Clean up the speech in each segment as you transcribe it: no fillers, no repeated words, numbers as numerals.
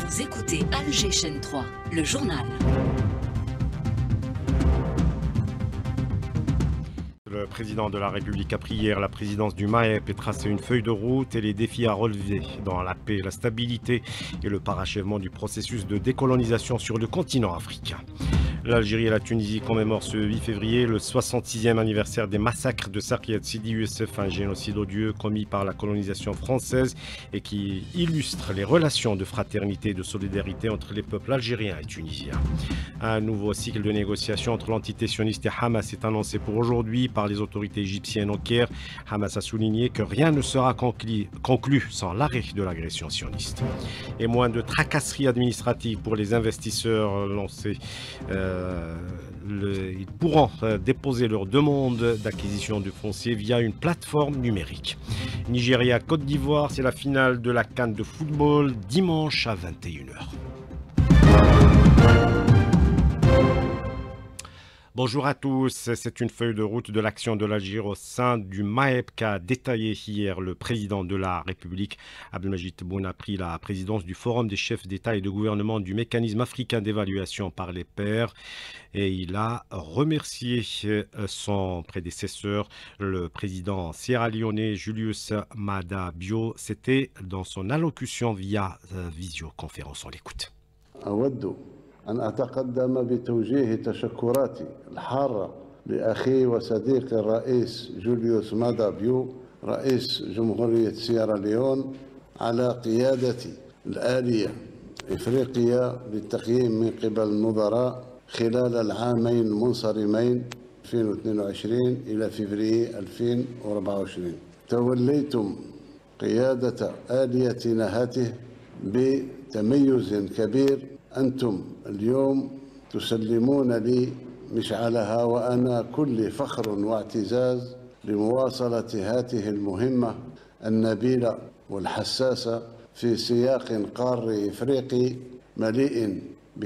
Vous écoutez Alger Chaîne 3, le journal. Le président de la République a pris hier la présidence du MAEP et tracé une feuille de route et les défis à relever dans la paix, la stabilité et le parachèvement du processus de décolonisation sur le continent africain. L'Algérie et la Tunisie commémorent ce 8 février le 66e anniversaire des massacres de Sarkiat Sidi Youssef, un génocide odieux commis par la colonisation française et qui illustre les relations de fraternité et de solidarité entre les peuples algériens et tunisiens. Un nouveau cycle de négociations entre l'entité sioniste et Hamas est annoncé pour aujourd'hui par les autorités égyptiennes au Caire. Hamas a souligné que rien ne sera conclu sans l'arrêt de l'agression sioniste. Et moins de tracasseries administratives pour les investisseurs lancés. Ils pourront déposer leur demande d'acquisition de foncier via une plateforme numérique. Nigeria-Côte d'Ivoire, c'est la finale de la CAN de football dimanche à 21h. Bonjour à tous, c'est une feuille de route de l'action de l'Algérie au sein du MAEP qu'a détaillé hier le président de la République. Abdelmajid Tebboune a pris la présidence du Forum des chefs d'État et de gouvernement du mécanisme africain d'évaluation par les pairs et il a remercié son prédécesseur, le président sierra-léonais Julius Maada Bio. C'était dans son allocution via visioconférence. On l'écoute. أن أتقدم بتوجيه تشكراتي الحارة لأخي وصديقي الرئيس جوليوس مادا بيو رئيس جمهورية سيراليون على قيادة الآلية إفريقيا للتقييم من قبل النظراء خلال العامين المنصرمين 2022 إلى فبراير 2024. توليتم قيادة آلية نهاته بتميز كبير. أنتم اليوم تسلمون لي مشعلها وأنا كل فخر واعتزاز لمواصلة هذه المهمة النبيلة والحساسة في سياق قاري إفريقي مليء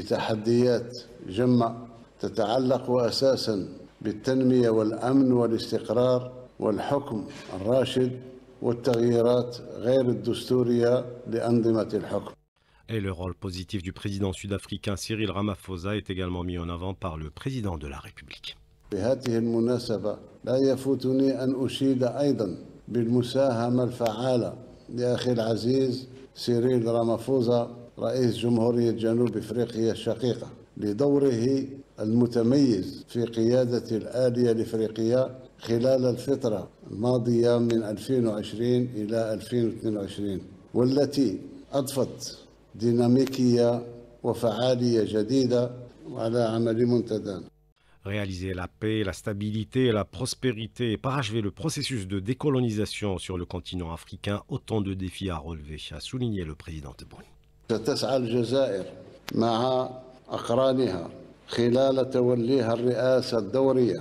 بتحديات جمة تتعلق أساساً بالتنمية والأمن والاستقرار والحكم الراشد والتغييرات غير الدستورية لأنظمة الحكم. Et le rôle positif du président sud-africain Cyril Ramaphosa est également mis en avant par le président de la République. بهذه المناسبة لا يفوتني أن أشيد أيضا بالمساهمة الفعالة لأخي العزيز سيريل رامافوزا رئيس جمهورية جنوب إفريقيا الشقيقة لدوره المتميز في قيادة الآلية الإفريقية خلال الفترة الماضية من 2020 إلى 2022 والتي أضفت ديناميكية وفعالية جديدة وعلى عمل منتدى. Réaliser la paix, la stabilité et la prospérité et parachever le processus de décolonisation sur le continent africain, autant de défis à relever, a souligné le président Tebboune. ستسعى الجزائر مع أقرانها خلال توليها الرئاسة الدورية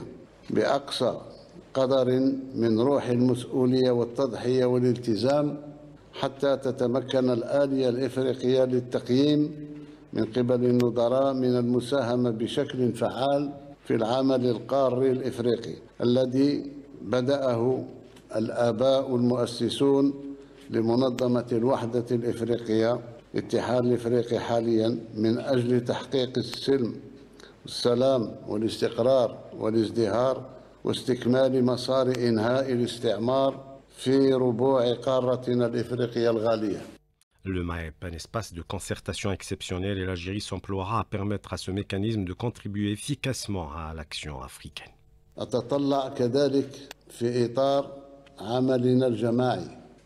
بأقصى قدر من روح المسؤولية والتضحية والالتزام حتى تتمكن الآلية الإفريقية للتقييم من قبل النظراء من المساهمة بشكل فعال في العمل القاري الإفريقي الذي بدأه الآباء المؤسسون لمنظمة الوحدة الإفريقية الاتحاد الإفريقي حاليا من أجل تحقيق السلم والسلام والاستقرار والازدهار واستكمال مسار إنهاء الاستعمار في ربوع قارتنا الإفريقية الغالية. Le MAEP, un espace de concertation exceptionnel et l'Algérie s'emploiera à permettre à ce mécanisme de contribuer efficacement à l'action africaine. أتطلع كذلك في إطار عملنا الجماعي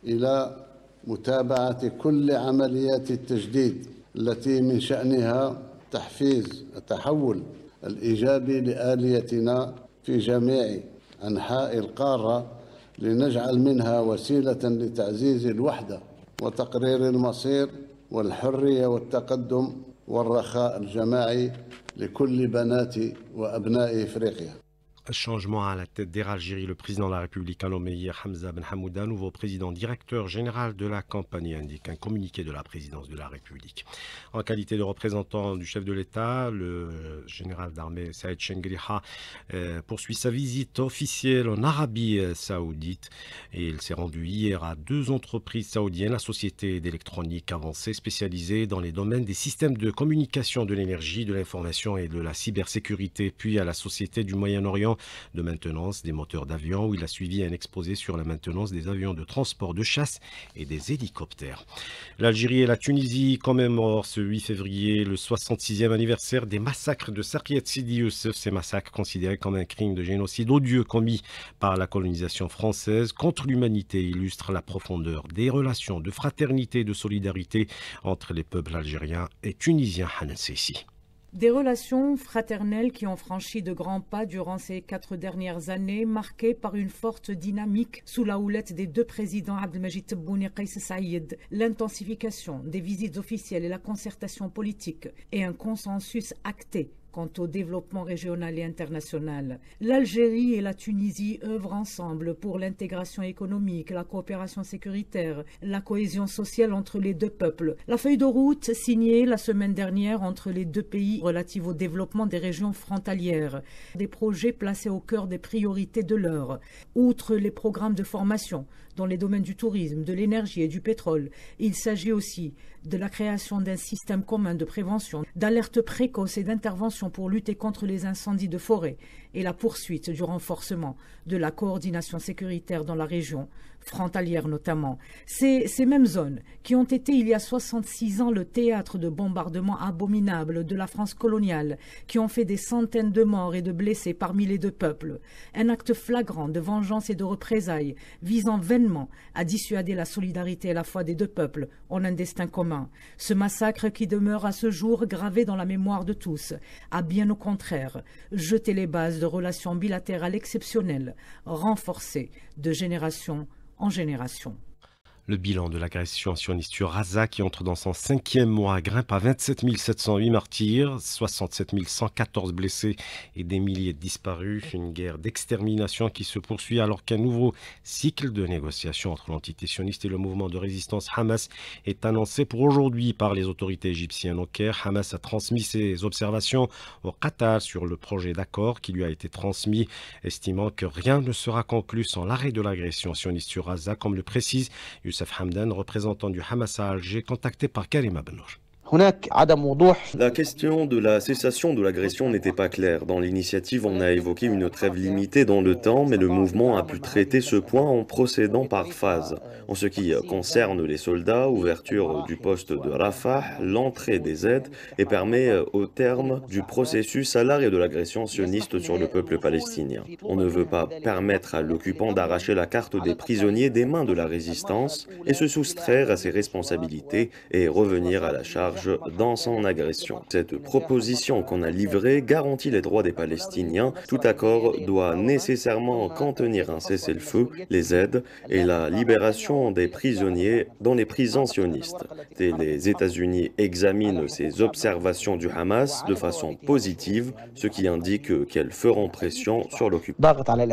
إلى متابعة كل عمليات التجديد التي من شأنها تحفيز التحول الإيجابي لآليتنا في جميع أنحاء القارة لنجعل منها وسيلة لتعزيز الوحدة وتقرير المصير والحرية والتقدم والرخاء الجماعي لكل بنات وأبناء إفريقيا. Changement à la tête d'Air Algérie, le président de la République a nommé hier Hamza Ben Hamouda, nouveau président directeur général de la compagnie, indique un communiqué de la présidence de la République. En qualité de représentant du chef de l'État, le général d'armée Saïd Chengriha poursuit sa visite officielle en Arabie saoudite et il s'est rendu hier à 2 entreprises saoudiennes, la société d'électronique avancée spécialisée dans les domaines des systèmes de communication, de l'énergie, de l'information et de la cybersécurité, puis à la société du Moyen-Orient de maintenance des moteurs d'avion, où il a suivi un exposé sur la maintenance des avions de transport de chasse et des hélicoptères. L'Algérie et la Tunisie commémorent ce 8 février le 66e anniversaire des massacres de Sarkiat Sidi Youssef. Ces massacres considérés comme un crime de génocide odieux commis par la colonisation française contre l'humanité illustrent la profondeur des relations de fraternité et de solidarité entre les peuples algériens et tunisiens. Hanan Seissi. Des relations fraternelles qui ont franchi de grands pas durant ces 4 dernières années, marquées par une forte dynamique sous la houlette des 2 présidents Abdelmajid Tebboune et Kais Saïed, l'intensification des visites officielles et la concertation politique et un consensus acté quant au développement régional et international. L'Algérie et la Tunisie œuvrent ensemble pour l'intégration économique, la coopération sécuritaire, la cohésion sociale entre les 2 peuples. La feuille de route signée la semaine dernière entre les 2 pays relative au développement des régions frontalières, des projets placés au cœur des priorités de l'heure. Outre les programmes de formation dans les domaines du tourisme, de l'énergie et du pétrole, il s'agit aussi de la création d'un système commun de prévention, d'alerte précoce et d'intervention pour lutter contre les incendies de forêt et la poursuite du renforcement de la coordination sécuritaire dans la région, frontalière notamment. Ces mêmes zones qui ont été il y a 66 ans le théâtre de bombardements abominables de la France coloniale, qui ont fait des centaines de morts et de blessés parmi les 2 peuples. Un acte flagrant de vengeance et de représailles visant vainement à dissuader la solidarité et la foi des 2 peuples en un destin commun. Ce massacre qui demeure à ce jour gravé dans la mémoire de tous a bien au contraire jeté les bases de relations bilatérales exceptionnelles, renforcées de génération en génération. Le bilan de l'agression sioniste sur Gaza, qui entre dans son 5e mois, grimpe à 27 708 martyrs, 67 114 blessés et des milliers de disparus. Une guerre d'extermination qui se poursuit alors qu'un nouveau cycle de négociations entre l'entité sioniste et le mouvement de résistance Hamas est annoncé pour aujourd'hui par les autorités égyptiennes au Caire. Hamas a transmis ses observations au Qatar sur le projet d'accord qui lui a été transmis, estimant que rien ne sera conclu sans l'arrêt de l'agression sioniste sur Gaza, comme le précise Youssef Hamdan, représentant du Hamas à Alger, contacté par Karima Benour. La question de la cessation de l'agression n'était pas claire. Dans l'initiative, on a évoqué une trêve limitée dans le temps, mais le mouvement a pu traiter ce point en procédant par phase. En ce qui concerne les soldats, ouverture du poste de Rafah, l'entrée des aides et permet au terme du processus à l'arrêt de l'agression sioniste sur le peuple palestinien. On ne veut pas permettre à l'occupant d'arracher la carte des prisonniers des mains de la résistance et se soustraire à ses responsabilités et revenir à la charge dans son agression. Cette proposition qu'on a livrée garantit les droits des Palestiniens. Tout accord doit nécessairement contenir un cessez-le-feu, les aides et la libération des prisonniers dans les prisons sionistes. Et les États-Unis examinent ces observations du Hamas de façon positive, ce qui indique qu'elles feront pression sur l'occupant.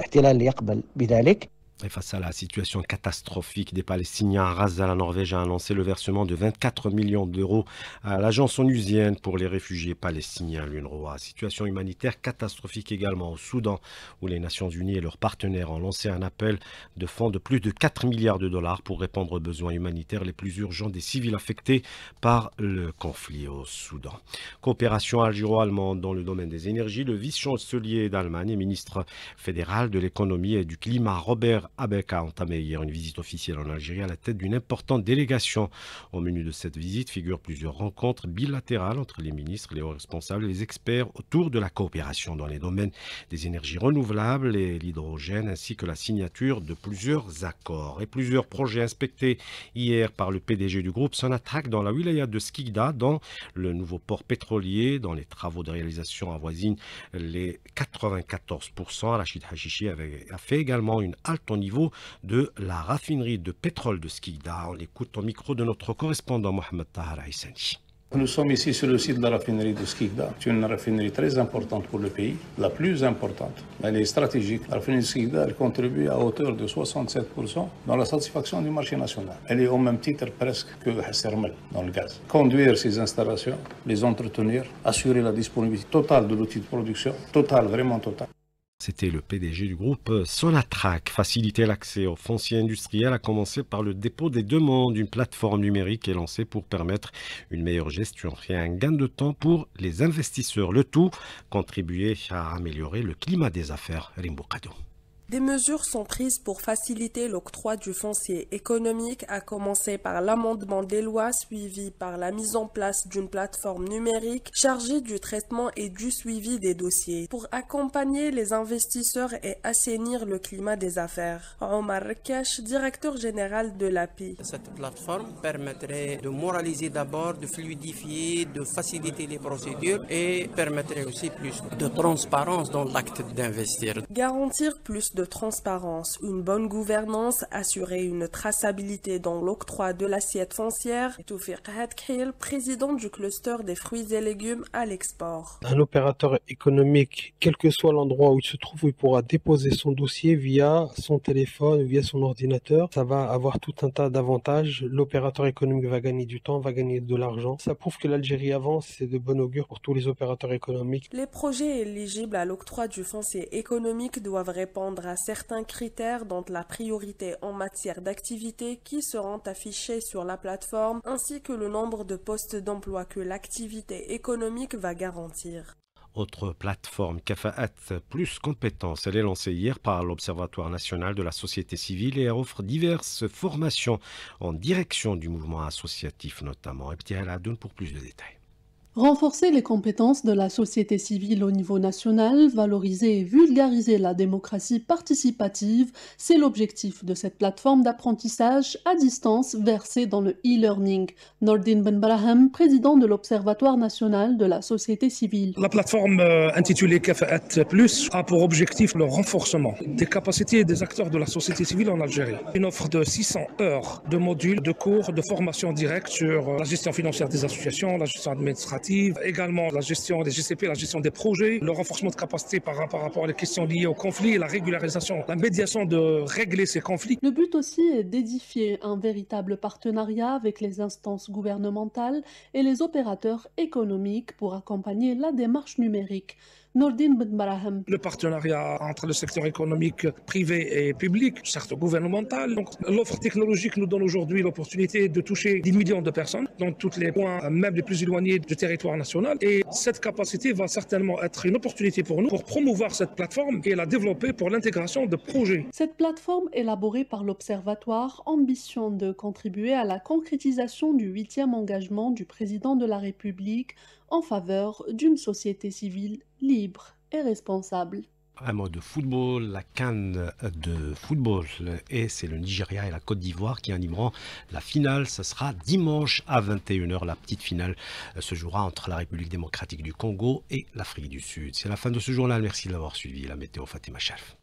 Et face à la situation catastrophique des Palestiniens à Gaza, la Norvège a annoncé le versement de 24 millions d'euros à l'agence onusienne pour les réfugiés palestiniens, l'UNRWA. Situation humanitaire catastrophique également au Soudan, où les Nations Unies et leurs partenaires ont lancé un appel de fonds de plus de 4 milliards de dollars pour répondre aux besoins humanitaires les plus urgents des civils affectés par le conflit au Soudan. Coopération algéro-allemande dans le domaine des énergies, le vice-chancelier d'Allemagne et ministre fédéral de l'économie et du climat, Robert Habeck, a entamé hier une visite officielle en Algérie à la tête d'une importante délégation. Au menu de cette visite figurent plusieurs rencontres bilatérales entre les ministres, les hauts responsables et les experts autour de la coopération dans les domaines des énergies renouvelables et l'hydrogène, ainsi que la signature de plusieurs accords. Et plusieurs projets inspectés hier par le PDG du groupe Sonatrach dans la wilaya de Skikda, dans le nouveau port pétrolier, dont les travaux de réalisation avoisinent les 94%. Rachid Hachichi a fait également une halte au niveau de la raffinerie de pétrole de Skikda. On l'écoute au micro de notre correspondant Mohamed Tahar Haïssani. Nous sommes ici sur le site de la raffinerie de Skikda. C'est une raffinerie très importante pour le pays, la plus importante. Elle est stratégique. La raffinerie de Skikda, elle contribue à hauteur de 67% dans la satisfaction du marché national. Elle est au même titre presque que Hassermel dans le gaz. Conduire ces installations, les entretenir, assurer la disponibilité totale de l'outil de production, totale, vraiment totale. C'était le PDG du groupe Sonatrach. Faciliter l'accès au foncier industriel a commencé par le dépôt des demandes. Une plateforme numérique est lancée pour permettre une meilleure gestion et un gain de temps pour les investisseurs. Le tout contribuer à améliorer le climat des affaires. Rimboukado. Des mesures sont prises pour faciliter l'octroi du foncier économique, à commencer par l'amendement des lois suivi par la mise en place d'une plateforme numérique chargée du traitement et du suivi des dossiers pour accompagner les investisseurs et assainir le climat des affaires. Omar Rekash, directeur général de l'API. Cette plateforme permettrait de moraliser d'abord, de fluidifier, de faciliter les procédures et permettrait aussi plus de transparence dans l'acte d'investir. Garantir plus de transparence, une bonne gouvernance, assurer une traçabilité dans l'octroi de l'assiette foncière. Toufiq Hadkhil, président du cluster des fruits et légumes à l'export. Un opérateur économique, quel que soit l'endroit où il se trouve, il pourra déposer son dossier via son téléphone, via son ordinateur. Ça va avoir tout un tas d'avantages. L'opérateur économique va gagner du temps, va gagner de l'argent. Ça prouve que l'Algérie avance, c'est de bon augure pour tous les opérateurs économiques. Les projets éligibles à l'octroi du foncier économique doivent répondre à certains critères, dont la priorité en matière d'activité qui seront affichés sur la plateforme, ainsi que le nombre de postes d'emploi que l'activité économique va garantir. Autre plateforme, Kafaat Plus Compétences. Elle est lancée hier par l'Observatoire national de la société civile et elle offre diverses formations en direction du mouvement associatif notamment. Et Pierre Ladoun pour plus de détails. Renforcer les compétences de la société civile au niveau national, valoriser et vulgariser la démocratie participative, c'est l'objectif de cette plateforme d'apprentissage à distance versée dans le e-learning. Nordin Ben Braham, président de l'Observatoire national de la société civile. La plateforme intitulée Kafaat Plus a pour objectif le renforcement des capacités des acteurs de la société civile en Algérie. Une offre de 600 heures de modules, de cours, de formation directe sur la gestion financière des associations, la gestion administrative, également la gestion des GCP, la gestion des projets, le renforcement de capacité par rapport à les questions liées aux conflits, la régularisation, la médiation de régler ces conflits. Le but aussi est d'édifier un véritable partenariat avec les instances gouvernementales et les opérateurs économiques pour accompagner la démarche numérique. Nordin Ben Braham. Le partenariat entre le secteur économique privé et public, certes gouvernemental. Donc, l'offre technologique nous donne aujourd'hui l'opportunité de toucher des millions de personnes dans tous les points, même les plus éloignés du territoire national. Et cette capacité va certainement être une opportunité pour nous pour promouvoir cette plateforme et la développer pour l'intégration de projets. Cette plateforme élaborée par l'Observatoire ambitionne de contribuer à la concrétisation du 8e engagement du président de la République en faveur d'une société civile libre et responsable. Un mot de football, la CAN de football, et c'est le Nigeria et la Côte d'Ivoire qui animeront la finale. Ce sera dimanche à 21h. La petite finale se jouera entre la République démocratique du Congo et l'Afrique du Sud. C'est la fin de ce journal. Merci de l'avoir suivi. La météo, Fatima Chalf.